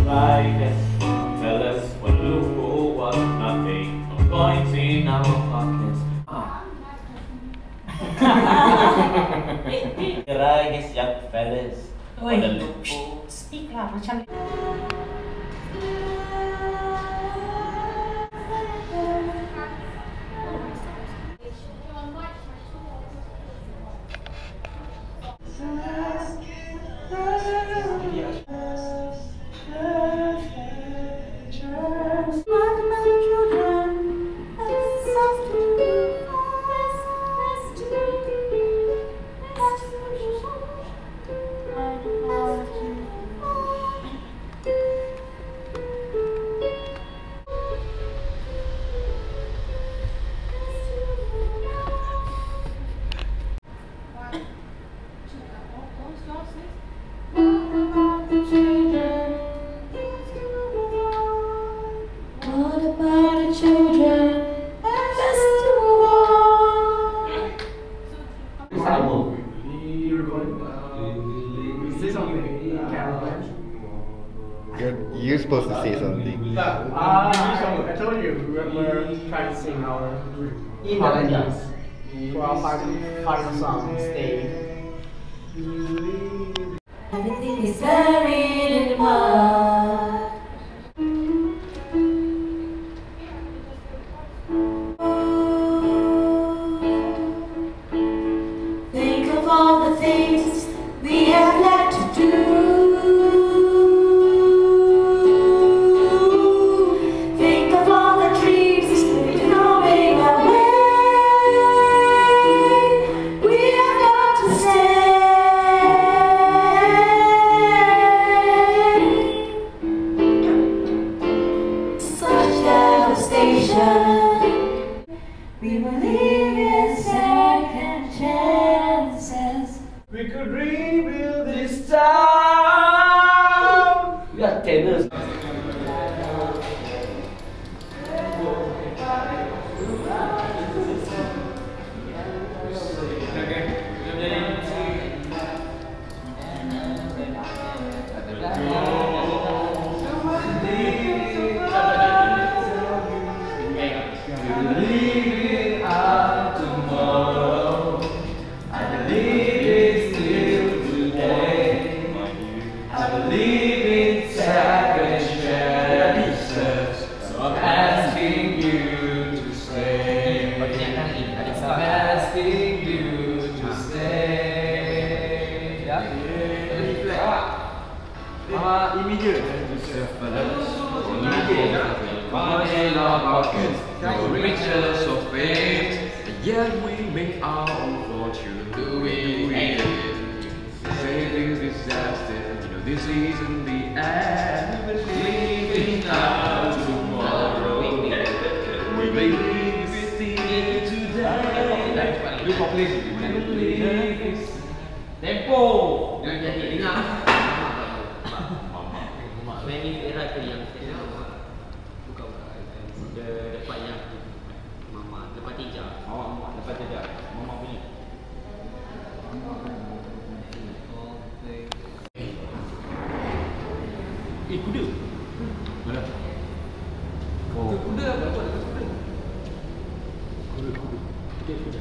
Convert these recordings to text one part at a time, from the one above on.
right. Tell us what Lumpur was nothing. No coins in our pockets. Right, yes, young fellas. Oi, speak lah macam. You're supposed to say something. I told you, we're practicing our harmonies for our final song, Stay. Everything is buried in mud. Think of all the things we have left to do. We believe in second chances. We could rebuild this town. We are tenors. Riches of fame, yet we make our own fortune doing it. Say this disaster, this isn't the end. Living now tomorrow, we believe it still today. Tempo. Jadi dengar. Mamat. Ini era tu yang saya buka depan yang Mamat depan tiga. Mamat depan tiga. Mamat bunyi. Kuda. Mana? Oh. Kuda apa buat kuda? Kuda. Kuda.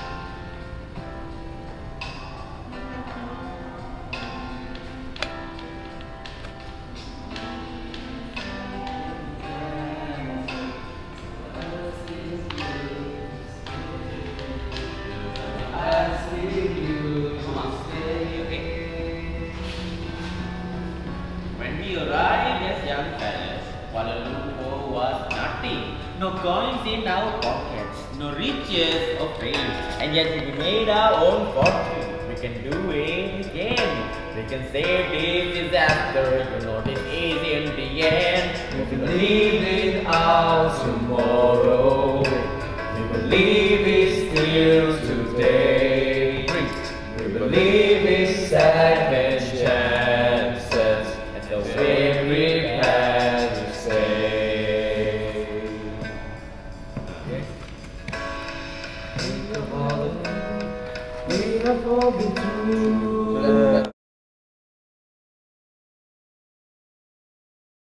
When we arrived as young fellas, Kuala Lumpur was nothing. No coins in our pockets, no riches or fame, and yet we made our own fortune. We can do it again. We can save this disaster. This is in the end. We believe in our tomorrow. We believe it's still today. We believe it's second chances. So we're prepared to say. We have all been through.